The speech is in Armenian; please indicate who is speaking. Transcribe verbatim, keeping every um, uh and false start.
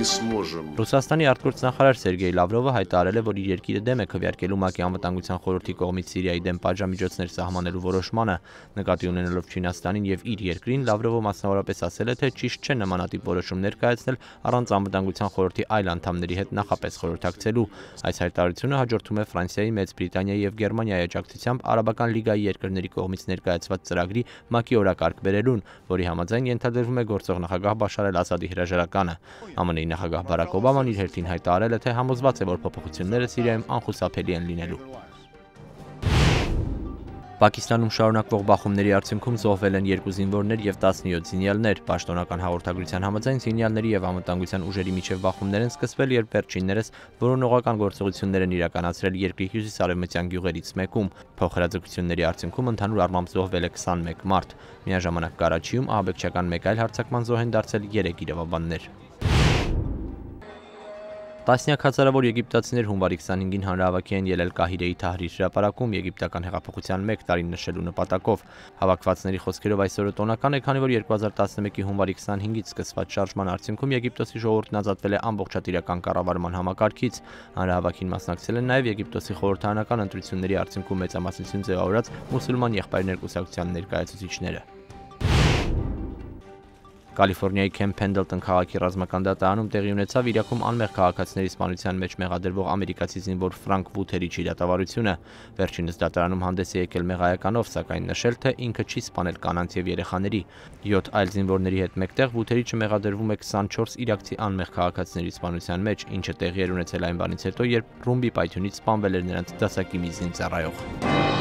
Speaker 1: сможем.
Speaker 2: Ռուսաստանի արտգործնախարար Սերգեյ Լավրովը հայտարարել է, որ իր երկիրը դեմ է քվեարկելու ՄԱԿ-ի անվտանգության խորհրդի կողմից Սիրիայի դեմ պատժամիջոցներ սահմանելու որոշմանը, նկատի ունենալով Չինաստանին եւ իր երկրին, Լավրովը մասնավորապես ասել է, թե ճիշտ չէ նմանատիպ որոշում ներկայացնել առանց անվտանգության խորհրդի այլ անդամների հետ նախապես խորհրդակցելու։ Այս հայտարարությունը հաջորդում է Ֆրանսիայի, Մեծ Բրիտանիայի եւ Գերմանիայի աջակցությամբ Արաբական լիգայի երկրների կողմից ներկայացված ծրագրի ՄԱԿ-ի օրակարգ բերելուն, որի համաձայն ենթադրվում է գործող նախագահ Բաշար էլ-Ասադի հրաժարականը։ ԱՄՆ-ի նախագահ Բարաք Օբաման իր հերթին հայտարարել է, թե համոզված է, որ փոփոխությունները Սիրիայում անխուսափելի են լինելու։ Պակիստանում շարունակվող բախումների արդյունքում զոհվել են երկու զինվորներ եւ տասնյոթ զինյալներ։ Պաշտոնական հաղորդագրության համաձայն զինյալների եւ անվտանգության ուժերի միջև բախումներ են սկսվել, երբ վերջիններս որոնողական գործողություններ են իրականացրել երկրի հյուսիս-արևմտյան գյուղերից մեկում։ Փոխհրաձգությունների արդյունքում ընդհանուր առմամբ զոհվել է քսանմեկ մարդ։ Միաժամանակ Կարաչիում ահաբեկչական մեկ այլ հարձակման զոհ են դարձել երեք իրավաբաններ։ Տասնյակ հազարավոր եգիպտացիներ հունվարի քսանհինգին հանրահավաքի են ելել Կահիրեի Թահրիր հրապարակում եգիպտական հեղափոխության մեկ տարին նշելու նպատակով։ Հավաքվածների խոսքերով այսօրը տոնական է, քանի որ երկու հազար տասնմեկի հունվարի քսանհինգից սկսված շարժման արդյունքում Եգիպտոսի ժողովուրդն ազատվել է ամբողջատիրական կառավարման համակարգից։ Հանրահավաքին մասնակցել են նաև Եգիպտոսի խորհրդարանական ընտրությունների արդյունքում մեծամասնություն ձևավորած մուսուլման եղբայրներ կուսակցության ներկայացուցիչները։ Կալիֆոռնիայի Քեմփ Փենդլտոն քաղաքի ռազմական դատարանում տեղի ունեցավ Իրաքում անմեղ քաղաքացիների սպանության մեջ մեղադրվող ամերիկացի զինվոր Ֆրանկ Վութերիչի դատավարությունը։ Վերջինս դատարանում հանդես է եկել մեղայականով, սակայն նշել, թե ինքը չի սպանել կանանց եւ երեխաների։ յոթ այլ զինվորների հետ մեկտեղ Վութերիչը մեղադրվում է քսանչորս իրաքցի անմեղ քաղաքացիների սպանության մեջ, ինչը տեղի էր ունեցել այն բանից հետո, երբ ռումբի պայթյունից սպանվել էր նրանց դասակի մի զինծառայող։